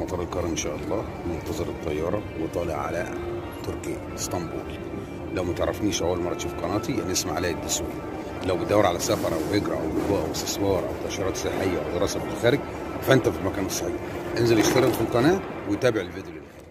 مطار القاهرة إن شاء الله، منتظر الطيارة وطالع على تركيا اسطنبول. لو متعرفنيش أول مرة تشوف قناتي يعني اسمي علاء الدسوقي. لو بتدور على سفر أو هجرة أو لجوء أو استثمار أو تأشيرات سياحية أو دراسة في الخارج فأنت في المكان الصحيح. انزل اشترك في القناة وتابع الفيديو.